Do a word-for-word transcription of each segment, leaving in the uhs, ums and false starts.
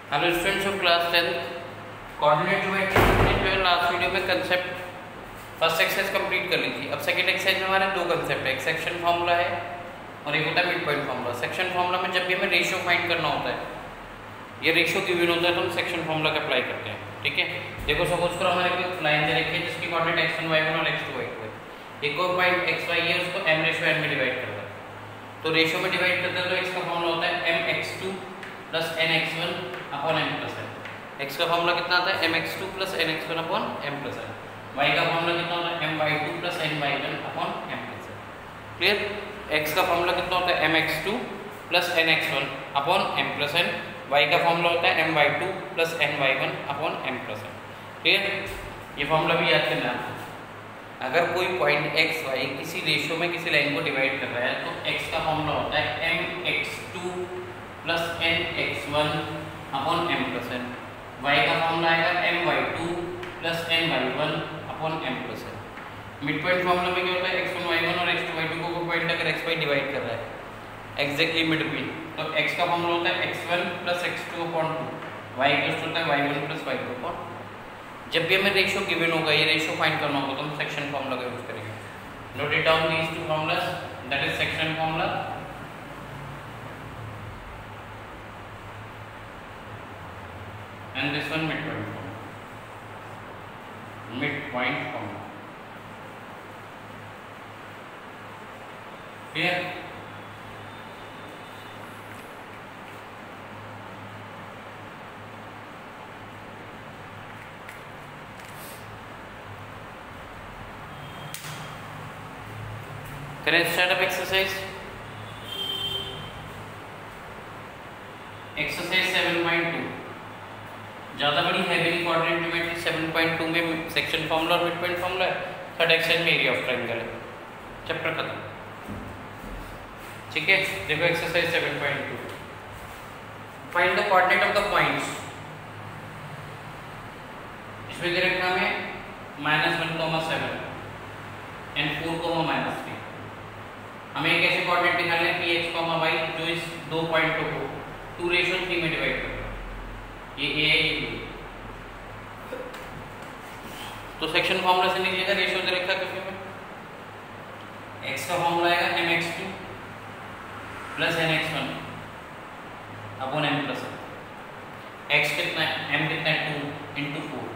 Hello students of class tenth, coordinate geometry हमने जो है लास्ट वीडियो में कंसेप्ट फर्स्ट एक्सरसाइज कंप्लीट कर ली थी। अब सेकंड एक्सरसाइज में हमारे दो कंसेप्ट है, एक सेक्शन फार्मूला है और एक होता है mid point formula. Section formula में जब भी हमें रेशियो फाइंड करना होता है, ये रेशियो गिवन होता है तो हम सेक्शन फार्मूला का अप्लाई करते हैं। ठीक है, देखो सपोज करो हमारे को लाइन दे रखी है जिसकी coordinate x one y one और एक्स टू वाई टू है। एक और पॉइंट एक्स वाई है, उसको m रेशियो n में डिवाइड करता है। तो रेशियो में डिवाइड करते हैं तो x का फॉर्मूला होता है m x two plus n x one upon m plus n। x का फॉर्मूला कितना आता है m x two plus n x one upon m plus n। y का फॉर्मूला कितना होता है m y two plus n y one upon m plus n। Clear? x का formula कितना होता है m x two plus n x one upon m plus n। y का formula होता है m y two plus n y one upon m plus n। Clear? ये formula भी याद करना है। अगर कोई पॉइंट x y किसी रेशियो में किसी लाइन को डिवाइड कर रहा है तो x का फॉर्मूला होता है m x two plus n x one upon m plus n। y का फॉर्मूला आएगा m y two plus n y one upon m plus n। Mid point formula में क्या होता है x वन y वन और x two y two को कोई point अगर x y डिवाइड कर रहा है एग्जैक्टली मिड में, तो x का फॉर्मूला होता है x one plus x two upon two, y equal होता है y one plus y two upon. जब भी हमें रेशियो गिवन होगा, ये रेशियो फाइंड करना होगा तो हम सेक्शन फार्मूला का यूज करेंगे। Note it down this two formulas, that is section formula and this one mid point formula, mid point formula. Clear? Can I start up exercise? Exercise seven point two. ज़्यादा बड़ी heavy coordinate geometry seven point two में section formula और mid point formula है। Third exercise में area of triangle है। Chapter खत्म। ठीक है, देखो exercise seven point two. Find the coordinate of the points. इसमें दे रखा हमें minus one comma seven and four comma minus three. हमें एक ऐसे कोऑर्डिनेट निकालने हैं पी एक्स कोमा वाई जो इस दो पॉइंटों को टू रेशियो थ्री में डिवाइड करता है। ये ए है, ये बी। तो सेक्शन फार्मूला से निकलेगा, रेशियो दे रखा है किसी में। x का फार्मूला आएगा m x two plus n x one upon m plus n। x कितना है, m कितना है, two into four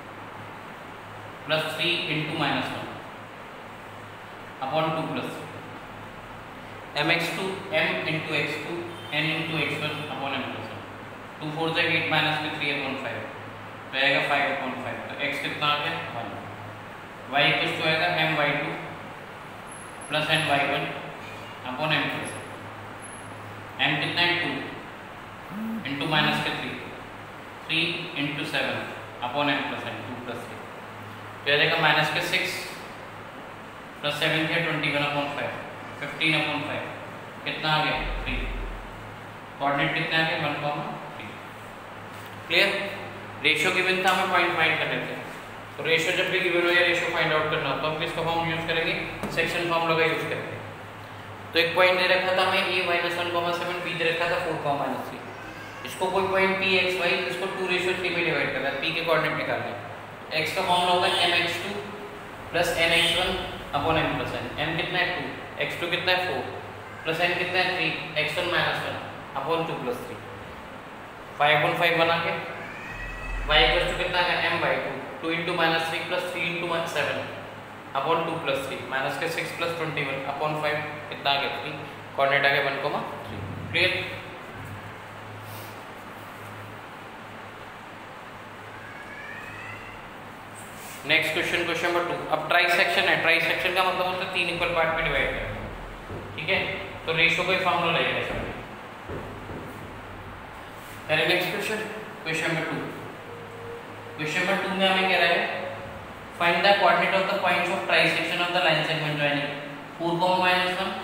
plus three into minus one upon two plus three. m x two m into x two n into x one upon m plus one. Two four से eight minus में three upon five तो आएगा five upon five. तो x कितना आ गया, one. y equal to आएगा m y two plus n y one upon m plus n। m कितना है, टू इंटू माइनस के three, three into seven upon m plus n, two plus three. तो आएगा minus के six plus seven के twenty one upon five, fifteen upon five. कितना आ गया, थ्री। कोऑर्डिनेट कितना आ गया, one comma three. Clear? Ratio given था, हमें पॉइंट फाइंड करने थे। तो रेशियो जब भी गिवन हो या रेशियो फाइंड आउट करना हो तो हम किसका फॉर्म यूज करेंगे, सेक्शन फार्मूला का यूज करेंगे। तो एक पॉइंट दे रखा था हमें A minus one comma seven, B दे रखा था फोर कॉमा माइनस थ्री। इसको कोई पॉइंट पी एक्स वाई, इसको टू रेशियो थ्री में डिवाइड करना है। पी के कोऑर्डिनेट निकालने हैं। एक्स का फॉर्मूला होगा m x two plus n x one upon m plus n. M कितना है, टू, एक्स टू कितना है, फोर, प्लस एन कितना है, three, x one minus one upon two plus three. Five upon five बना के y equal to कितना है, m by two, two into minus three plus three into seven upon two plus three minus के six plus twenty one upon five. कितना आ गया, three. Coordinate आ गया one comma three. Clear? Next question, question number two. अब trisection है। Trisection का मतलब होता है तीन इक्वल पार्ट में डिवाइड करना। ठीक है, तो रेशियो का फॉर्मूला लगेगा इसमें। अरे next question, question number two. Question number two में हमें कह रहा है find the coordinate of the points of trisection of the line segment joining four comma minus one,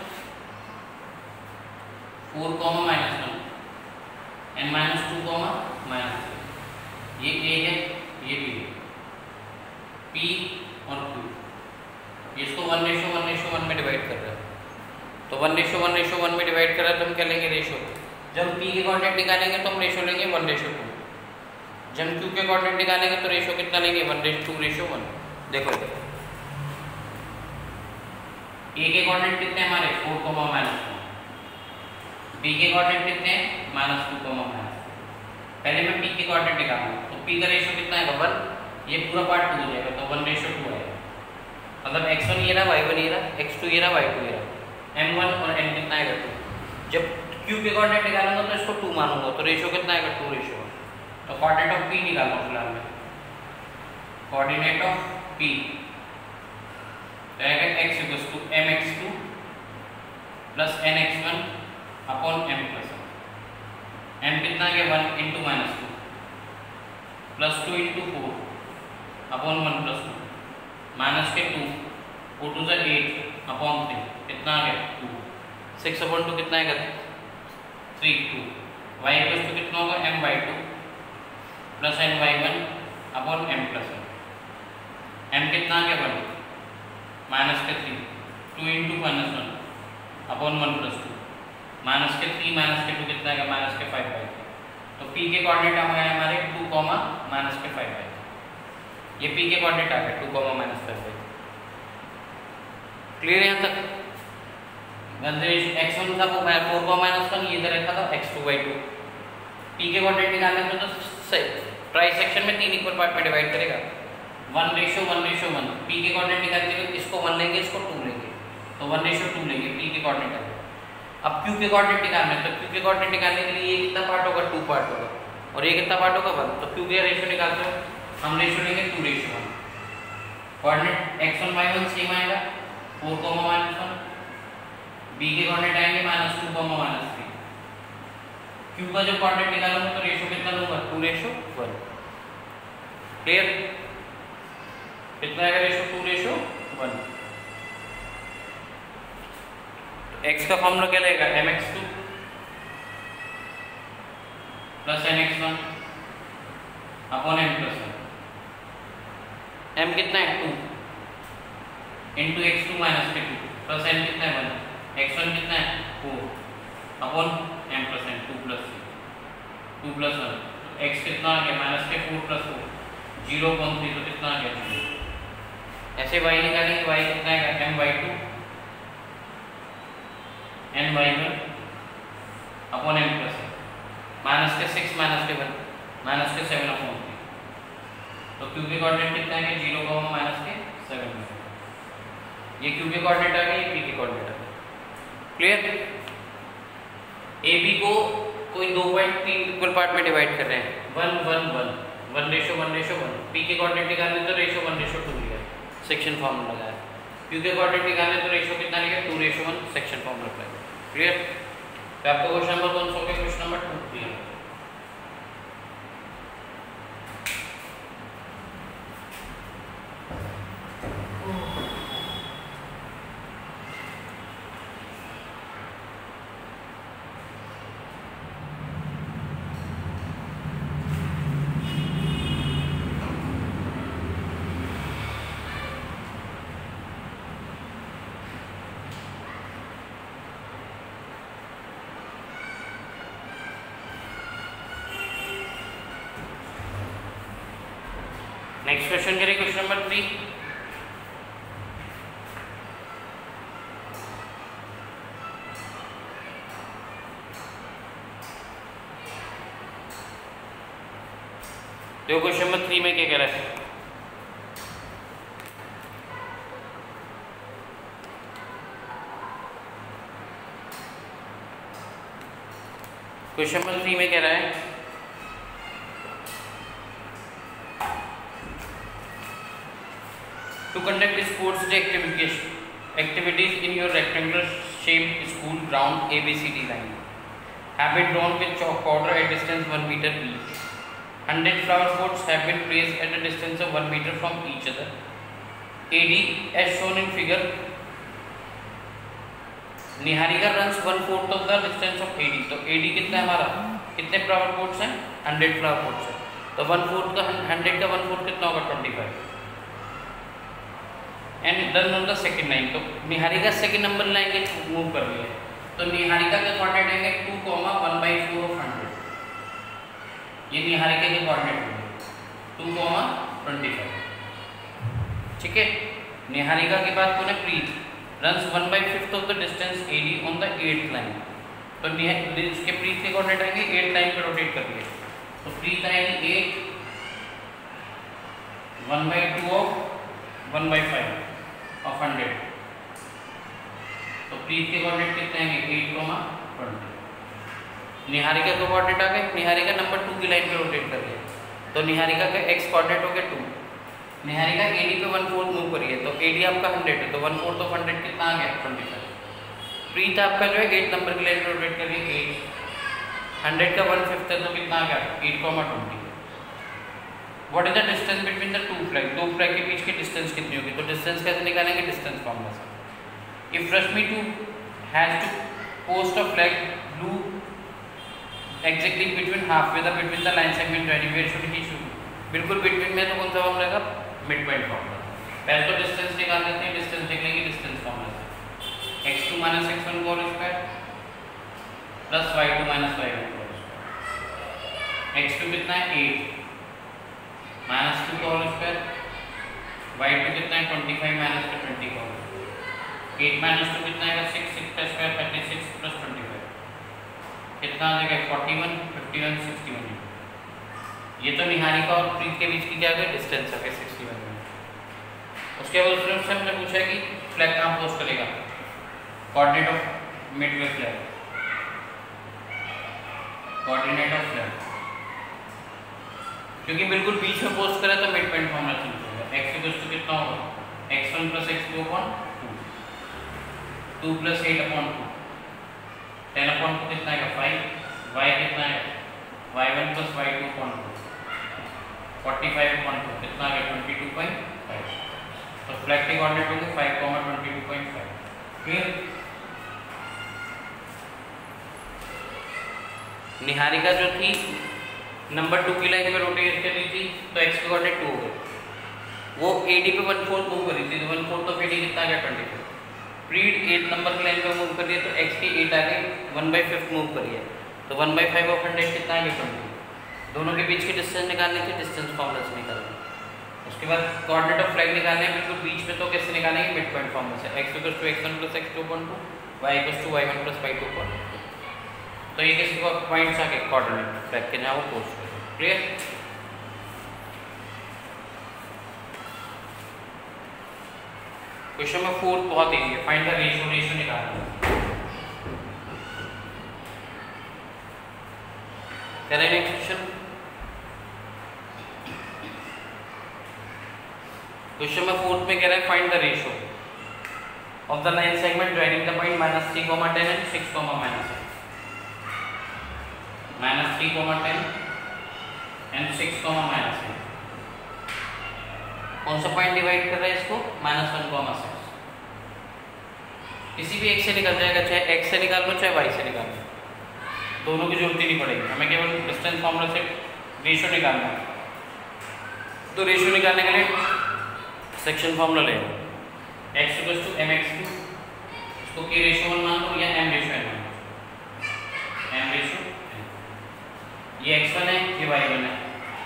four comma minus one and minus two comma minus three. ये A है, ये B है, P और Q. इसको one ratio one ratio one में divide कर रहा है। तो one ratio one ratio one में डिवाइड कर रहा है तो हम क्या लेंगे, रेशो। जब पी के कॉन्टेक्ट निकालेंगे तो हम रेशो लेंगे वन रेशो टू। जब हम क्यू के कोऑर्डिनेट निकालेंगे तो रेशो कितना लेंगे, one raise to ratio one. देखो ए के कोऑर्डिनेट कितने हमारे four comma minus one, B के कोऑर्डिनेट कितने हैं माइनस टू कोमा माइनस। पहले मैं पी के कोऑर्डिनेट निकालूंगा तो पी का रेशो कितना है वन, ये पूरा पार्ट टू हो जाएगा तो वन रेशो टू आएगा। मतलब एक्स वन ये रहा, वाई वन ये रहा, एक्स टू ये रहा, वाई टू ये रहा, एम वन और एन कितना आएगा टू। जब क्यू के कोऑर्डिनेट निकालूंगा तो इसको टू मानूंगा तो रेशो कितना आएगा टू रेशो वन। तो कोऑर्डिनेट ऑफ पी निकालना फिलहाल में, कोऑर्डिनेट ऑफ पी रहेगा x equals two m x two plus n x one upon m plus one. M कितना है one into minus two plus two into four upon one plus two minus के two, four two ज़ा eight upon three कितना आ गया two, six upon two कितना आएगा three two. Y equals to कितना होगा m y two plus n y one upon m plus one. M कितना आ गया वन माइनस के three, two into minus one upon one plus two minus के three minus के two कितना आएगा माइनस के फाइव बाई। तो पी के कोऑर्डिनेट आ गए हमारे टू कॉमा माइनस के फाइव बाई। ये पी के कोऑर्डिनेट आ गए two comma minus five by. Clear यहाँ तक? एक्स वन था वो फोर कॉमा माइनस वन, ये इधर रखा था x two by two. P के कोऑर्डिनेट निकालने में तो ट्राई सेक्शन में तीन इक्वल पार्ट में डिवाइड करेगा, one ratio one ratio one. P के कोऑर्डिनेट निकालते हुए इसको वन लेंगे इसको टू लेंगे तो वन रेशो टू लेंगे, पी के कोऑर्डिनेट आ गया। अब क्यू के कोऑर्डिनेट निकालना है तो क्यू के कोऑर्डिनेट निकालने के लिए ये कितना पार्ट होगा टू पार्ट होगा और ये कितना पार्ट होगा वन। तो क्यू के रेशो निकालते हो हम रेशो लेंगे two ratio one. Coordinate x one y one same आएगा four comma minus one, B के कोऑर्डिनेट आएंगे minus two comma minus three. Q का जो कोऑर्डिनेट निकालूंगा तो रेशो कितना लूंगा टू रेशो वन। क्लियर? कितना आएगा ratio two ratio one. X का फॉर्मूला क्या रहेगा m x two plus n x one upon m plus one. M कितना है two into x two minus के टू प्लस एन कितना है वन, एक्स वन कितना है four upon m plus n two plus two plus one. X कितना आ गया माइनस के four plus four zero upon three तो कितना आ गया जीरो। ऐसे वाई निकालेंगे वाई कितना आएगा m y two n y one upon m plus n minus के सिक्स माइनस के वन माइनस के सेवन अपॉन थ्री। तो क्यू के कोऑर्डिनेट कितना है जीरो का माइनस के सेवन। ये क्यू के कोऑर्डिनेट आ गए, ये पी के कोऑर्डिनेट आ गए। क्लियर? ए बी को कोई दो पॉइंट तीन इक्वल पार्ट में डिवाइड कर रहे हैं, one one one one ratio one ratio one. P के कोऑर्डिनेट निकालने तो रेशो वन रेशो टू लिया सेक्शन फॉर्मूला लगाया। क्यू के कोऑर्डिनेट निकालने तो रेशो कितना लिया two ratio one section formula लगाया। क्लियर? तो आपका क्वेश्चन नंबर कौन सा हो गया, question number two clear. Next question करें क्वेश्चन नंबर थ्री। देखो क्वेश्चन नंबर थ्री में क्या कह रहा है, क्वेश्चन नंबर थ्री में कह रहा है to conduct sports day activities activities in your rectangular shaped school ground A B C D line have been drawn with chalk powder at distance one meter each. one hundred flower pots have been placed at a distance of one meter from each other. A D as shown in figure. Niharika runs one fourth of the distance of A D. तो A D कितना है हमारा, कितने flower pots हैं one hundred flower pots हैं, तो one fourth का one hundred का one fourth कितना होगा twenty-five. And done on the second line. तो निहारिका सेकंड नंबर लाइन के मूव कर रही है तो निहारिका के कोऑर्डिनेट आएंगे two comma one by four of hundred. ये निहारिका के कोऑर्डिनेट होंगे टू कॉमा ट्वेंटी फाइव। ठीक है, निहारिका की बात करें, Preet runs one by fifth of the distance AD on the eighth line. तो उसके प्रीत के कोऑर्डिनेट आएंगे एट लाइन पे रोटेट करिए, तो प्रीत आएगी eight, one by two of one by five of hundred. तो प्रीत के कोऑर्डिनेट कितने आएंगे एट कॉमा ट्वेंटी। निहारिका के कोऑर्डिनेट आ गए, निहारिका नंबर टू की लाइन पे रोटेट कर रही है, तो निहारिका का एक्स कोऑर्डिनेट हो गया टू। निहारिका एडी पे वन फोर्थ मूव करिए, तो एडी आपका हंड्रेड है, तो वन फोर्थ ऑफ हंड्रेड कितना आ गया ट्वेंटी फाइव। प्रीत आपका जो है एट नंबर की लाइन पे रोटेट करिए, एट, हंड्रेड का वन फिफ्थ है तो कितना आ गया eight comma twenty. What is the distance between the two flag, दो फ्लैग के बीच की डिस्टेंस कितनी होगी, तो डिस्टेंस कैसे निकालेंगे, डिस्टेंस फॉर्मूला से। If Rashmi to has to post a flag blue exactly between half way the between the line segment joining, where should he should, बिल्कुल बिटवीन में, तो कौन सा फॉर्मूला का मिड पॉइंट फॉर्मूला। पहले तो डिस्टेंस निकाल देते हैं, डिस्टेंस देख लेंगे डिस्टेंस फॉर्मूला से, x two minus x one whole square plus y two minus y one whole square. X two कितना है एट माइनस टू का होल स्क्वायर, वाई टू कितना है ट्वेंटी फाइव माइनस का ट्वेंटी का whole square, eight minus two कितना है six, six का square thirty six plus twenty five कितना आ जाएगा forty one, fifty one, sixty one. ये तो निहारिका और प्रीत के बीच की क्या है डिस्टेंस है सिक्सटी वन में। उसके बाद उसने उससे हमने पूछा कि फ्लैग कहाँ पोस्ट करेगा, coordinate of mid way flag, coordinate of flag, क्योंकि बिल्कुल बीच में पोस्ट करें तो मिड पॉइंट फॉर्मूला चेंज होगा। एक्स इक्वल टू कितना होगा, x one plus x two upon two, two plus eight upon two, ten upon two कितना आएगा फाइव, वाई कितना है y one plus y two upon two, forty five upon two कितना आ गया twenty two point five. तो flag के coordinate होंगे five comma twenty two point five. Clear. Niharika जो थी नंबर टू की लाइन पे रोटेट कर रही थी, तो एक्स के कोऑर्डिनेट टू हो गए, वो एडी पे वन फोर्थ मूव कर रही थी, तो वन फोर्थ ऑफ एडी कितना आ गया twenty five. Preet eight number की लाइन पे मूव कर रही है, तो एक्स की एट आ गई, वन बाई फिफ्थ मूव करी है, तो one by five of hundred कितना आ गया ट्वेंटी। दोनों के बीच की डिस्टेंस निकालनी थी, डिस्टेंस फॉर्मूला से निकालना। उसके बाद कोऑर्डिनेट ऑफ फ्लैग निकालने हैं बिल्कुल बीच में, तो कैसे निकालेंगे मिड पॉइंट फॉर्मूला से, x equal to x one plus x two upon two, y equal to y one plus y two upon two. तो ये किसी को पॉइंट्स आ गए कोऑर्डिनेट फ्लैग के जहाँ वो पोस्ट करें। क्लियर। क्वेश्चन में फोर्थ बहुत इजी है, फाइंड द रेशियो, रेशियो निकालना है। नेक्स्ट क्वेश्चन, क्वेश्चन में फोर्थ में कह रहा है find the ratio of the line segment joining the point minus three comma ten and six comma minus minus three comma ten and six comma minus eight. कौन सा point divide कर रहा है इसको, माइनस वन कॉमा सिक्स। किसी भी एक से निकल जाएगा, चाहे एक्स से निकाल लो चाहे वाई से निकाल लो, दोनों की जरूरत ही नहीं पड़ेगी, हमें केवल डिस्टेंस फॉर्मूला से रेशियो निकालना है। तो रेशियो निकालने के लिए सेक्शन फॉर्मूला ले लो, x equal to m x two, इसको के रेशियो वन मान लो या एम रेशियो एन मान लो, एम रेशियो एन। ये एक्स वन है, ये वाई वन है,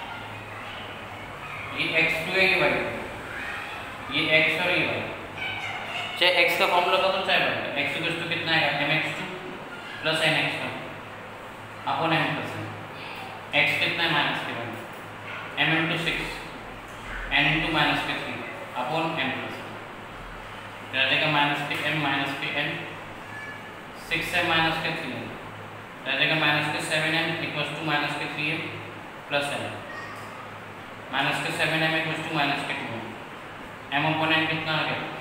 ये एक्स टू है, ये वाई वन, ये एक्स और ये वाई। चाहे एक्स का फॉर्मूला का तो चाहे वाई, एक्स इक्वल टू कितना है m x two plus n x one upon m plus n. X कितना है माइनस के one, m into six n into minus के three upon m plus n. रह जाएगा माइनस के एम माइनस के एन, सिक्स एम माइनस के three m, रह जाएगा माइनस के seven m equal to minus के three m plus n, minus के seven m equal to minus के two M. M upon n कितना आ गया,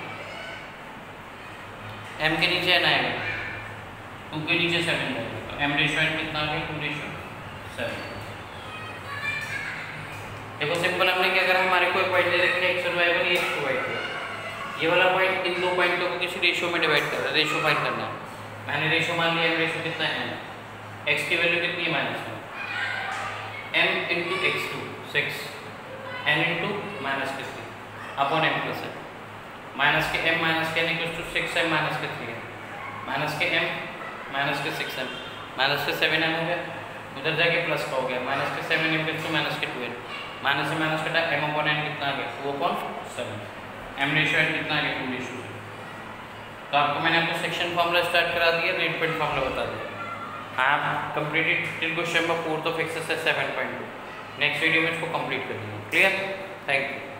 एम के नीचे एन आएगा, टू के नीचे सेवन जाएगा, तो एम रेशियो एन कितना आ गया, टू रेशियो सेवन। देखो सिंपल हमने क्या करा, हमारे को एक पॉइंट दे रखे एक्स और वाई वन, ये एक्स वाई टू, ये वाला पॉइंट इन दो पॉइंटों को किसी रेशियो में डिवाइड कर रहा है, रेशियो फाइंड करना है। मैंने रेशियो मान लिया, एम रेशियो कितना है एन, एक्स की वैल्यू कितनी है minus one, m into x two six, n into minus के three upon m plus n, minus के एम माइनस के n equal to six m minus के थ्री एम, माइनस के एम माइनस के six m minus के seven m हो गया, उधर जाके प्लस का हो गया, माइनस के seven m equal to minus के टू एम, माइनस से माइनस कटा, एम अपॉन एन कितना आ गया, two upon seven, m ratio n कितना आ गया, टू रेशियो सेवन। तो आपको मैंने आपको सेक्शन फॉर्मूला स्टार्ट करा दिया, रेट पॉइंट फॉर्मूला बता दिया। आप completed till question number fourth of exercise seven point two. Next video में इसको कंप्लीट कर देंगे। क्लियर? Thank you.